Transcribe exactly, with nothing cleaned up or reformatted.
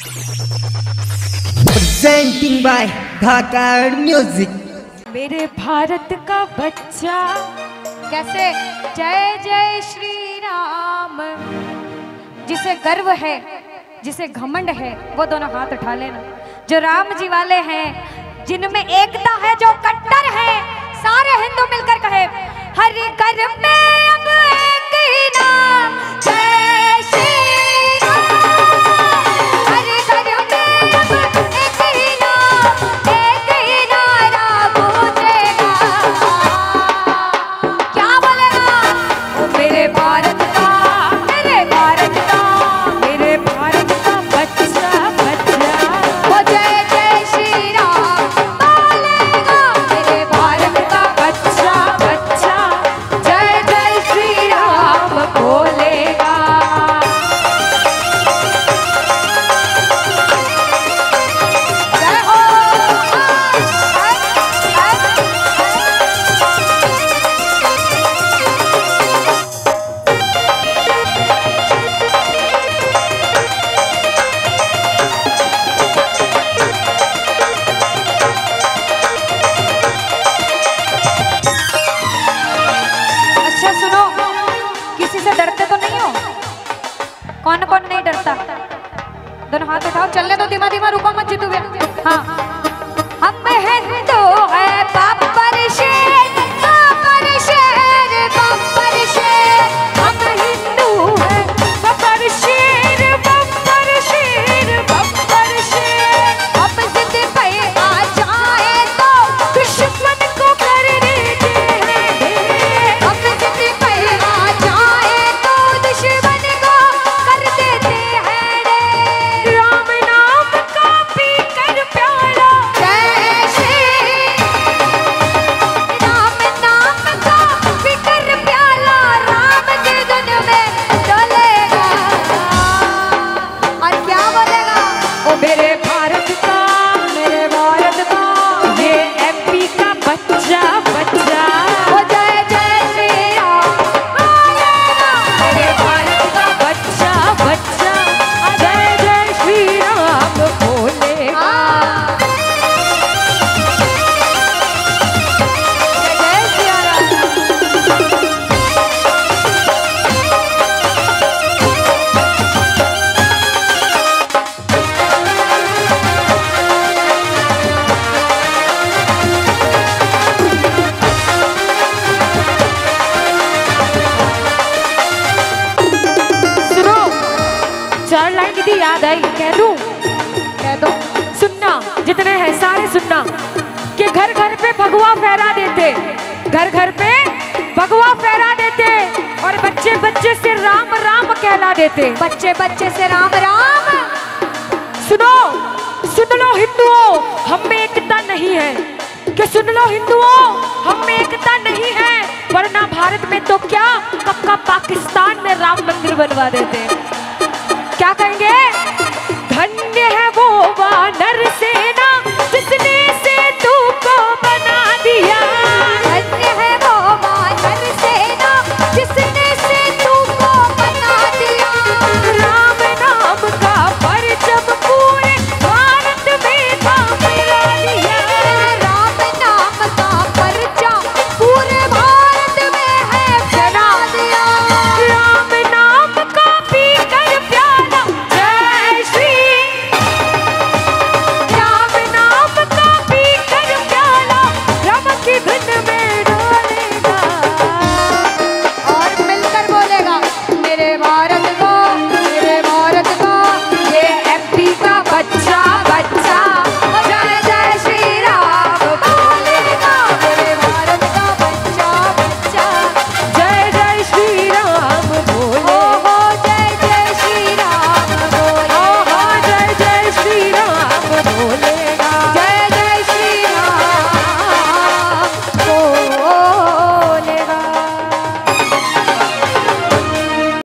Presenting by Dhakar Music। मेरे भारत का बच्चा कैसे जय जय श्री राम, जिसे गर्व है जिसे घमंड है वो दोनों हाथ उठा लेना। जो राम जी वाले हैं, जिनमें एकता है, जो कट्टर है, सारे हिंदू मिलकर कहे हर घर में अब एक ही नाम जय श्री राम। हर घर में अब एक ही नाम, एक ही नारा गूंजेगा। क्या बोलेगा वो मेरे भारत का, मेरे भारत का, मेरे भारत का बच्चा बच्चा वो जय जय श्री राम बोलेगा। मेरे भारत का बच्चा बच्चा जय जय श्री राम बोलेगा। जय हो। अच्छा सुनो, किसी से डरते तो नहीं हो? कौन कौन नहीं डरता? दोनों हाथ उठाओ, चलने दो, धीमा धीमा, रुको मत जीतू। हाँ, हम हिंदू है बाबर शेर, बाबर शेर, बाबर शेर। हम हिंदू है बाबर शेर, बाबर शेर, बाबर शेर। अब जिद पे आ जाए तो दुश्मन को कर देते हैं। अब जिद पे आ जाए तो दुश्मन को कर देते हैं रे। राम नाम का पी कर प्याला जय श्री राम, नाम का पी कर प्याला राम के धुन में डोलेगा। और क्या बोलेगा वो मेरे भारत का, मेरे भारत का, ये एमपी का बच्चा बच्चा वो जय जय श्री राम बोलेगा। मेरे भारत का बच्चा बच्चा जय जय श्री राम बोलेगा। जय जय श्री राम। सुनो, चार लाइन दीदी याद आई, कह दूं? कह दो। सुनना, जितने हैं सारे सुनना, कि घर घर पे भगवा फहरा देते, घर घर पे भगवा फहरा देते, और बच्चे बच्चे से राम राम कहला देते, बच्चे बच्चे से राम राम। सुनो, सुन लो हिंदुओं, हम में एकता नहीं है, कि सुन लो हिंदुओं, हम में एकता नहीं है, वरना भारत में तो क्या कब का पाकिस्तान में राम मंदिर बनवा देते। क्या कहेंगे?